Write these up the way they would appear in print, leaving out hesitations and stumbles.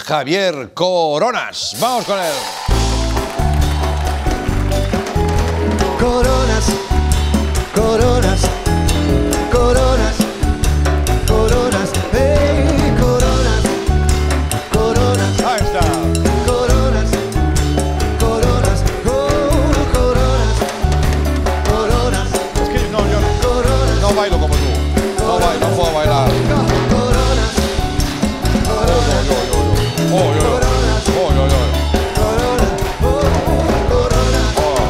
Javier Coronas. Vamos con él. Coronas, coronas, coronas, coronas, hey, coronas, coronas. Ahí está. Coronas, coronas, oh, coronas, coronas. Es que no, yo Coronas, no bailo como tú. No bailo, no puedo bailar. coronas, coronas, Oh, yo. coronas, Oh, yo. coronas, oh, coronas,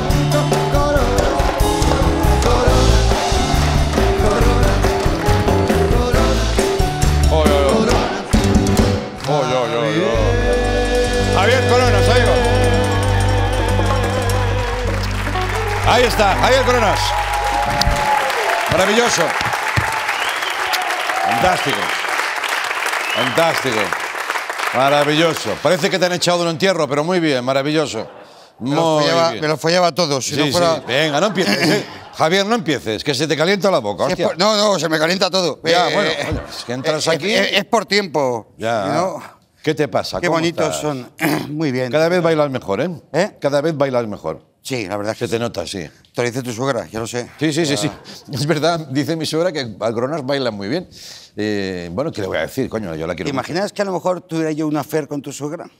Oh, yo. Oh, yo. Javier Coronas, amigo. Ahí está, Javier Coronas. Maravilloso. Fantástico. Fantástico. Maravilloso. Parece que te han echado de un entierro, pero muy bien, maravilloso. Me lo follaba a todos. Si Sí, no fuera... sí. Venga, no empieces. Javier, no empieces, que se te calienta la boca. Si es Hostia. por- No, se me calienta todo. Ya, bueno, coño, es que entras aquí. Es por tiempo. Ya. Si no, ¿Qué te pasa? qué ¿Cómo bonitos estás? son. Muy bien. Cada vez bailas mejor, ¿eh? ¿Eh? Cada vez bailas mejor. Sí, la verdad es que Se te nota, sí. te lo dice tu suegra, ya lo sé. Sí. Es verdad, dice mi suegra que Coronas baila muy bien. Bueno, ¿qué le voy a decir? Coño, yo la quiero ¿Te mucho. imaginas que a lo mejor tuviera yo una affair con tu suegra?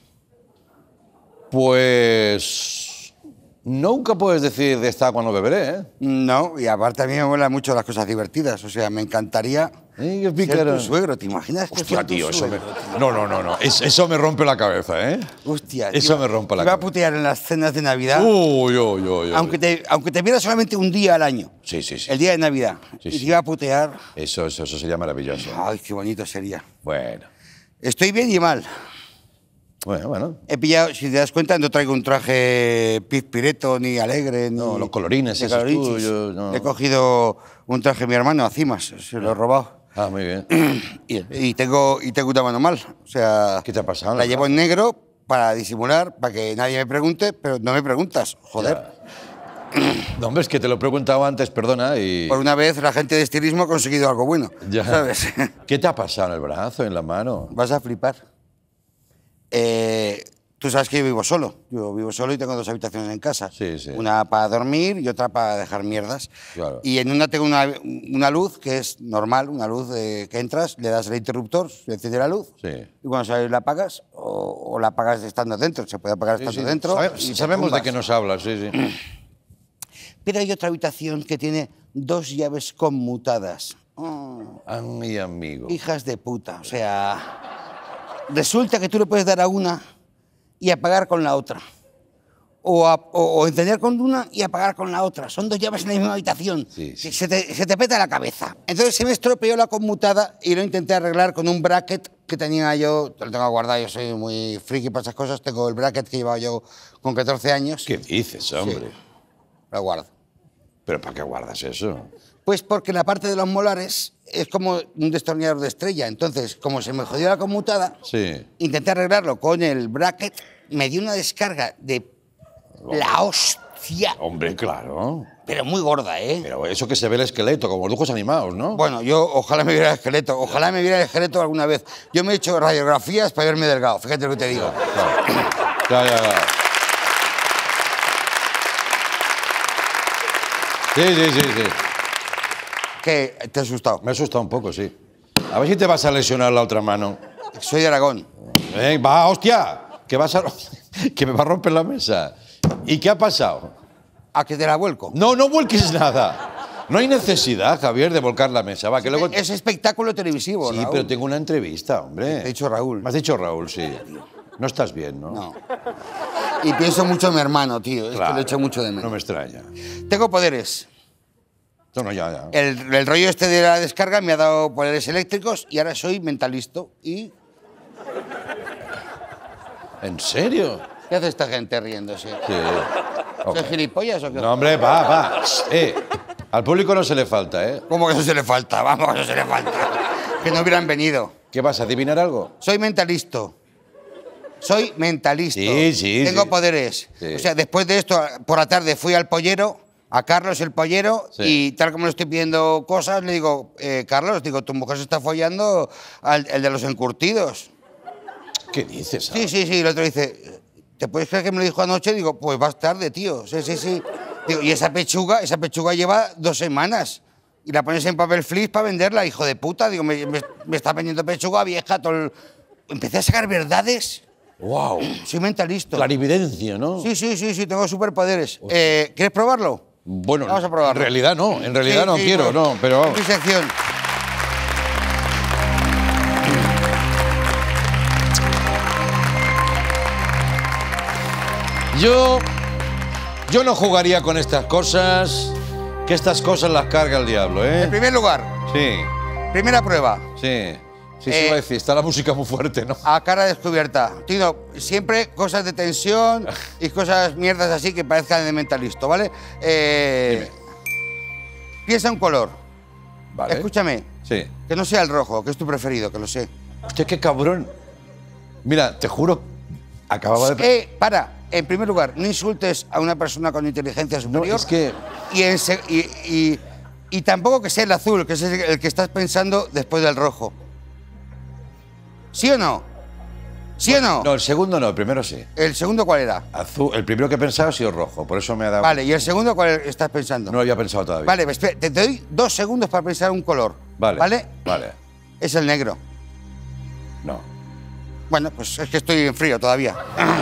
Pues... Nunca puedes decir de esta cuando beberé, ¿eh? No, y aparte a mí me molan mucho las cosas divertidas. O sea, me encantaría Qué ser pícaro. tu suegro. ¿Te imaginas que Hostia, fuera tu tío, eso me... suegro, tío? No. Eso me rompe la cabeza, ¿eh? Hostia, Eso me rompe la Te iba a cabeza. putear en las cenas de Navidad, Uy. aunque te viera solamente un día al año. Sí. El día de Navidad. Sí, Y sí. te iba a putear. Eso sería maravilloso. Ay, qué bonito sería. Bueno. Estoy bien y mal. Bueno. He pillado, si te das cuenta, no traigo un traje pizpireto ni alegre. No, ni los colorines ni esos colorinchis. tuyos, no. He cogido un traje de mi hermano a cimas, se lo he robado. Ah, muy bien. Y tengo una mano mal. O sea, ¿Qué te ha pasado? La llevo en negro para disimular, para que nadie me pregunte, pero no me preguntas. Joder. No, hombre, es que te lo he preguntado antes, perdona, y... Por una vez la gente de estilismo ha conseguido algo bueno. Ya. ¿Sabes? ¿Qué te ha pasado en el brazo, en la mano? Vas a flipar. Tú sabes que yo vivo solo. Yo vivo solo y tengo dos habitaciones en casa. Sí. Una para dormir y otra para dejar mierdas. Claro. Y en una tengo una luz que es normal, una luz que entras, le das el interruptor, se enciende la luz. Sí. Y cuando sales la apagas o la apagas estando dentro. Se puede apagar estando dentro. y te Sabemos de tumbas. qué nos hablas, sí. Pero hay otra habitación que tiene dos llaves conmutadas. Oh, Ay, amigo. hijas de puta. O sea, resulta que tú le puedes dar a una y apagar con la otra. O encender con una y apagar con la otra. Son dos llaves en la misma habitación. Sí. Se te peta la cabeza. Entonces se me estropeó la conmutada y lo intenté arreglar con un bracket que tenía yo. Lo tengo guardado, yo soy muy friki para esas cosas. Tengo el bracket que llevaba yo con 14 años. ¿Qué dices, hombre? Lo guardo. ¿Pero para qué guardas eso? Pues porque la parte de los molares es como un destornillador de estrella. Entonces, como se me jodió la conmutada, Sí. intenté arreglarlo con el bracket, me dio una descarga de la hostia, Hombre, claro. pero muy gorda, ¿eh? Pero eso que se ve el esqueleto, como los dibujos animados, ¿no? Bueno, yo ojalá me viera el esqueleto, ojalá me viera el esqueleto alguna vez. Yo me he hecho radiografías para verme delgado, fíjate lo que te digo. Ya. Sí. ¿Qué? ¿Te ha asustado? Me ha asustado un poco, sí. A ver si te vas a lesionar la otra mano. Soy de Aragón. Va, hostia, que vas a... que me va a romper la mesa. ¿Y qué ha pasado? ¿A que te la vuelco? No vuelques nada. No hay necesidad, Javier, de volcar la mesa. Va, que luego... Es espectáculo televisivo, Sí, Raúl. pero tengo una entrevista, hombre. Te he dicho Raúl. Me has dicho Raúl, sí. No estás bien, ¿no? No. Y pienso mucho en mi hermano, tío. Es que Claro, lo echo mucho de menos. No me extraña. Tengo poderes. No, ya. El rollo este de la descarga me ha dado poderes eléctricos y ahora soy mentalista. ¿Y ¿En serio? qué hace esta gente riéndose? Sí. ¿Soy gilipollas o qué? No, hombre, va. Al público no se le falta, ¿eh? ¿Cómo que eso se le falta? Vamos, eso se le falta. Que no hubieran venido. ¿Qué vas a adivinar algo? Soy mentalista. Soy mentalista. Sí. Tengo poderes. Sí. O sea, después de esto, por la tarde fui al pollero, a Carlos el pollero, Sí. y tal como le estoy pidiendo cosas, le digo, Carlos, digo, tu mujer se está follando el de los encurtidos. ¿Qué dices? Sí, sí, sí. El otro dice, ¿te puedes creer que me lo dijo anoche? Digo, pues vas tarde, tío. Sí, sí, sí. Digo, y esa pechuga lleva 2 semanas. Y la pones en papel flip para venderla, hijo de puta. Digo, me está vendiendo pechuga vieja. Empecé a sacar verdades. ¡Wow! Soy mentalista. Clarividencia, ¿no? Sí, sí, sí, sí, tengo superpoderes. ¿Quieres probarlo? Bueno, Vamos a probarlo. en realidad no, en realidad Sí, no sí, quiero, pues, no, pero vamos. Mi sección. Yo no jugaría con estas cosas, que estas cosas las carga el diablo, En ¿eh? primer lugar, Sí, primera prueba. sí. Sí, iba a decir, está la música muy fuerte, ¿no? A cara descubierta. Tino, siempre cosas de tensión y cosas mierdas así que parezcan de mentalista, ¿vale? Piensa un color. Vale. Escúchame. Sí. Que no sea el rojo, que es tu preferido, que lo sé. Hostia, qué cabrón. Mira, te juro, acababa de... Para. En primer lugar, no insultes a una persona con inteligencia No, superior. es que... Y tampoco que sea el azul, que es el que estás pensando después del rojo. ¿Sí o no? ¿Sí o no? No, el segundo no, el primero sí. ¿El segundo cuál era? Azul, el primero que he pensado ha sido rojo, por eso me ha dado... Vale, ¿y el segundo cuál estás pensando? No lo había pensado todavía. Vale, pues espera, te doy 2 segundos para pensar un color. Vale. ¿Vale? Vale. Es el negro. No. Bueno, pues es que estoy en frío todavía.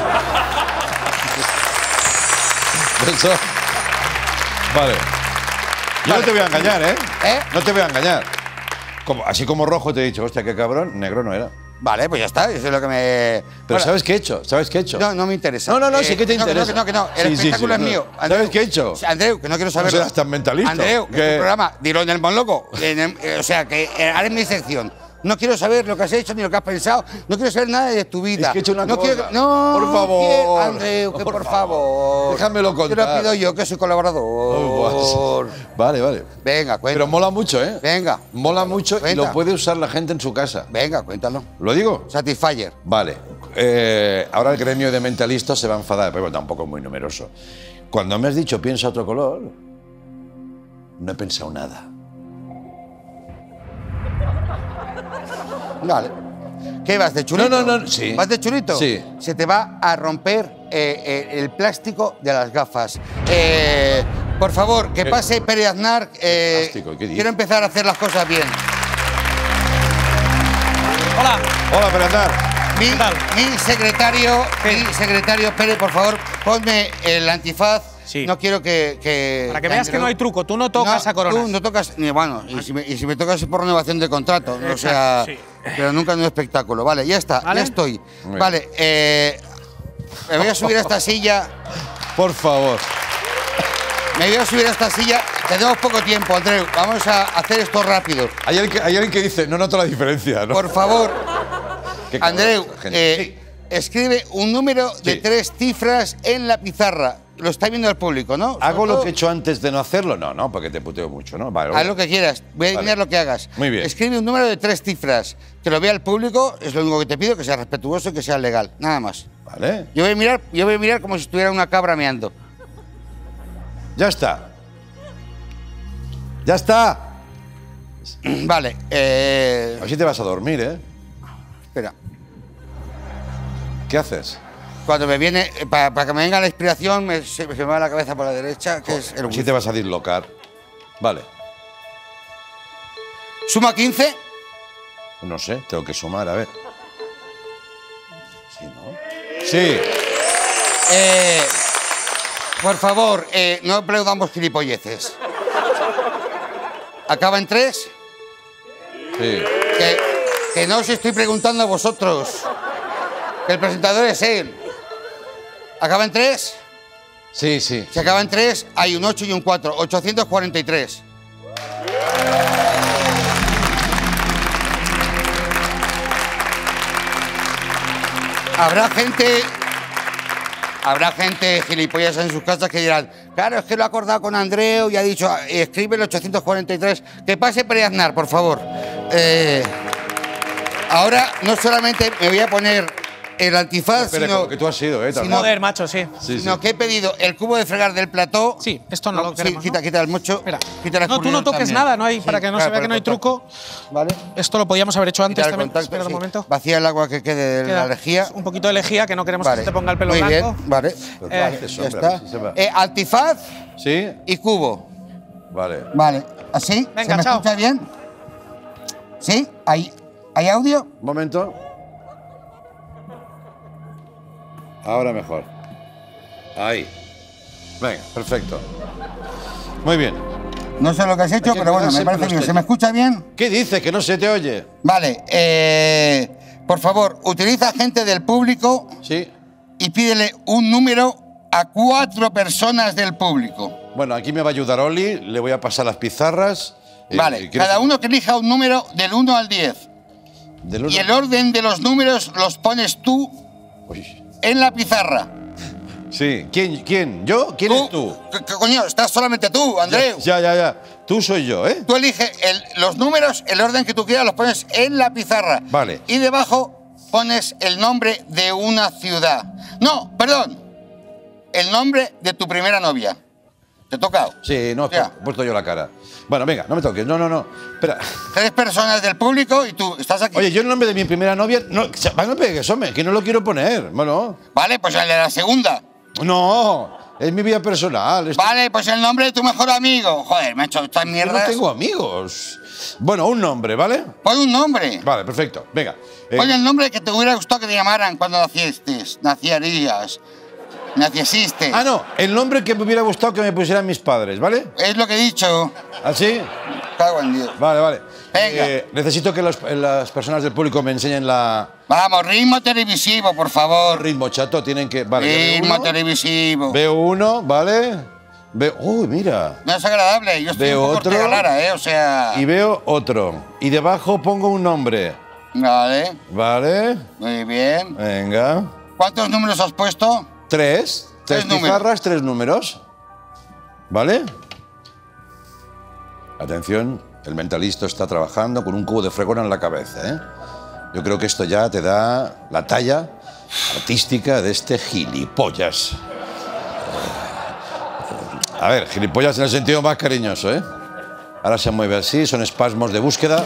Eso... Vale. Yo Vale. no te voy a engañar, ¿eh? ¿Eh? No te voy a engañar. Así como rojo te he dicho, hostia, qué cabrón, negro no era. Vale, pues ya está, eso es lo que me... Pero Ahora, ¿sabes qué he hecho? ¿Sabes qué he hecho? No, no me interesa. No, no, no, sí que te interesa. Que no. El Sí, sí, espectáculo sí. es mío. ¿Sabes qué he hecho? Andreu, que no quiero saberlo. serás tan mentalista. Andreu, que Que- es tu programa, dilo en el monólogo. O sea, que ahora es mi sección. No quiero saber lo que has hecho ni lo que has pensado. No quiero saber nada de tu vida. Es que he hecho una no cosa. Quiero, no, Por favor. Andreu, que por favor. favor. Déjamelo Te lo contar. pido yo, que soy colaborador. Vale, vale. Venga, cuenta. Pero mola mucho, ¿eh? Venga. Mola mucho y Cuenta. lo puede usar la gente en su casa. Venga, cuéntalo. ¿Lo digo? Satisfyer. Vale. Ahora el gremio de mentalistas se va a enfadar, pero tampoco es muy numeroso. Cuando me has dicho piensa otro color, no he pensado nada. Vale. ¿Qué vas de chulito? No, sí. ¿Vas de chulito? Sí. Se te va a romper el plástico de las gafas. Por favor, que pase Pere Aznar. plástico? ¿Qué dices? Quiero empezar a hacer las cosas bien. Hola. Hola, Fernando. Mi secretario, Pere, por favor, ponme el antifaz. Sí. No quiero que Para que veas que no hay truco, tú no tocas a Coronas. Tú no tocas, ni bueno, y si me tocas es por renovación de contrato, o sea, sí. pero nunca en un espectáculo. Vale, ya está, ¿Vale? ya estoy. Muy Vale, me voy a subir a esta silla. Por favor. Me voy a subir a esta silla. Tenemos poco tiempo, Andreu. Vamos a hacer esto rápido. Hay alguien que dice, no noto la diferencia, ¿no? Por favor, Qué cabrón, Andreu, esta gente. escribe un número de Sí. 3 cifras en la pizarra. Lo está viendo el público, ¿no? ¿Hago Sobre lo todo, que he hecho antes de no hacerlo? No, no, porque te puteo mucho, ¿no? Vale, Haz lo que quieras. Voy a adivinar Vale. lo que hagas. Muy bien. Escribe un número de 3 cifras. Que lo vea el público, es lo único que te pido, que sea respetuoso y que sea legal. Nada más. Vale. Yo voy a mirar como si estuviera una cabra meando. Ya está. Ya está. Vale, A ver si te vas a dormir, ¿eh? espera. ¿Qué haces? Cuando me viene, para que me venga la inspiración, se me va la cabeza por la derecha, que es A el ver si wifi. te vas a dislocar. Vale. Suma 15. No sé, tengo que sumar, a ver. Sí, ¿no? Sí. Por favor, no aplaudamos gilipolleces. ¿Acaba en 3? Sí. Que no os estoy preguntando a vosotros. Que el presentador es él. ¿Acaba en 3? Sí, sí. Si acaba en 3, hay un 8 y un 4. 843. Habrá gente gilipollas en sus casas que dirán, claro, es que lo ha acordado con Andreu y ha dicho, escribe el 843. Que pase Pere Aznar, por favor. Ahora no solamente me voy a poner el antifaz, Espera, sino, como que tú has sido, también. Joder, macho, sí. Sí, sino sí. que he pedido el cubo de fregar del plató. Sí, esto no lo queremos, Sí, ¿no? quita el mocho. Espera. Quita el No, tú no escurridor toques también. nada, no hay, Sí, para que no claro, se vea por que el no hay contacto. truco. ¿Vale? Esto lo podíamos haber hecho antes Quita el también. contacto, Espera un sí. momento. Vacía el agua que quede de la lejía. Un poquito de lejía, que no queremos Vale. que te ponga el pelo Muy blanco. bien, vale. Pero Ya haces, hombre, a ver está. si se va. Antifaz ¿Sí? y cubo. Vale. Vale. ¿Así? Venga, ¿Se me chao. escucha bien? ¿Sí? ¿Hay audio? Un momento. Ahora mejor. Ahí. Venga, perfecto. Muy bien. No sé lo que has hecho, Hay que pero bueno, cuidarse me parece con los bien. ¿Se me escucha bien? ¿Qué dice? Que no se te oye. Vale. Por favor, utiliza gente del público Sí. y pídele un número a 4 personas del público. Bueno, aquí me va a ayudar Oli. Le voy a pasar las pizarras. Vale. ¿quieres- Cada uno que elija un número del 1 al 10. del uno? Y el orden de los números los pones tú Uy. en la pizarra. Sí. ¿Quién? ¿Yo? ¿Quién es tú? ¿Qué coño? Estás solamente tú, Andreu. Ya. Tú soy yo, ¿eh? Tú eliges los números, el orden que tú quieras, los pones en la pizarra. Vale. Y debajo pones el nombre de una ciudad. No, perdón. El nombre de tu primera novia. ¿Te toca? Sí, no, Ya. he puesto yo la cara. Bueno, venga, no me toques. No. Espera. 3 personas del público y tú estás aquí. Oye, yo el nombre de mi primera novia. No me pegues, hombre, que no lo quiero poner. Bueno. Vale, pues el de la segunda. No, es mi vida personal. Vale, pues el nombre de tu mejor amigo. Joder, me ha hecho estas Yo mierdas. no tengo amigos. Bueno, un nombre, ¿vale? Pon un nombre. Vale, perfecto. Venga. Pon el nombre que te hubiera gustado que te llamaran cuando naciarías. Naciesiste. Ah, no, el nombre que me hubiera gustado que me pusieran mis padres, ¿vale? Es lo que he dicho. ¿Así? Cago en Dios. Vale. Venga. Necesito que las personas del público me enseñen la Vamos, ritmo televisivo, por favor. ritmo, chato. Tienen que. Vale, ya veo Ritmo uno. televisivo. Veo uno, ¿vale? Uy, mira. No es agradable. Yo estoy Veo un poco otro. Ortega Lara, o sea. Y veo otro. Y debajo pongo un nombre. Vale, ¿Vale? muy bien. Venga. ¿Cuántos números has puesto? 3. 3 números. pizarras, 3 números. ¿Vale? Atención, el mentalista está trabajando con un cubo de fregona en la cabeza, ¿eh? Yo creo que esto ya te da la talla artística de este gilipollas. A ver, gilipollas en el sentido más cariñoso, ¿eh? Ahora se mueve así, son espasmos de búsqueda.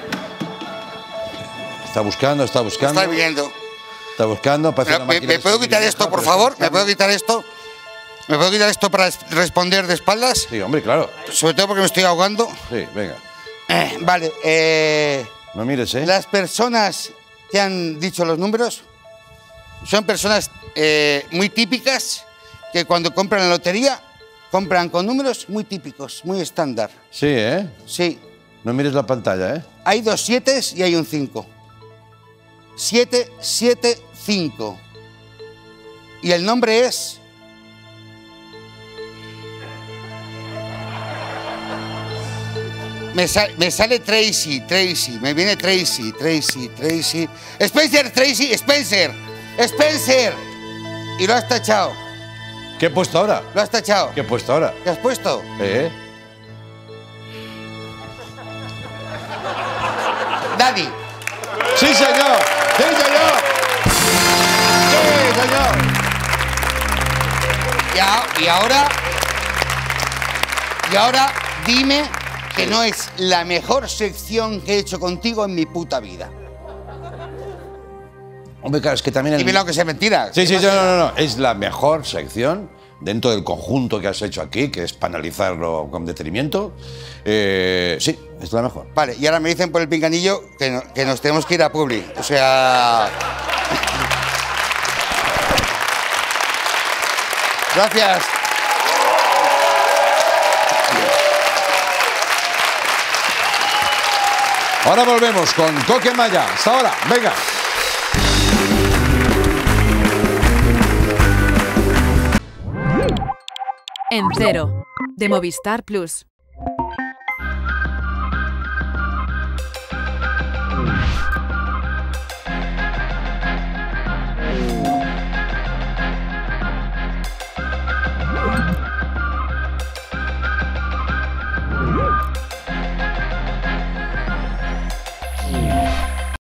Está buscando. Está viendo. Está buscando. Parece Pero, una máquina ¿Me de puedo escribir quitar vieja, esto, por pero favor? está ¿Me puedo quitar esto? ¿Me puedo quitar esto para responder de espaldas? Sí, hombre, claro. Sobre todo porque me estoy ahogando. Sí, venga. Vale, No mires, ¿eh? las personas que han dicho los números son personas muy típicas que cuando compran la lotería compran con números muy típicos, muy estándar. Sí, ¿eh? Sí, No mires la pantalla, ¿eh? hay 2 7 y hay un 5. 7, 7, 5. Y el nombre es... Me sale Tracy, me viene Tracy. Spencer. Y lo has tachado, ¿Qué he puesto ahora? lo has tachado. ¿Qué he puesto ahora? ¿Qué has puesto? Daddy. ¡Sí, señor! ¡Sí, señor! ¡Sí, señor! Y ahora dime que no es la mejor sección que he hecho contigo en mi puta vida. Hombre, claro, es que también... Dime lo que sea mentira. Sí, no. Es la mejor sección dentro del conjunto que has hecho aquí, que es para analizarlo con detenimiento. Sí, es la mejor. Vale, y ahora me dicen por el pinganillo que nos tenemos que ir a Publi. O sea... Gracias. Ahora volvemos con Coque Maya. Hasta ahora, venga. En Cero, de Movistar Plus.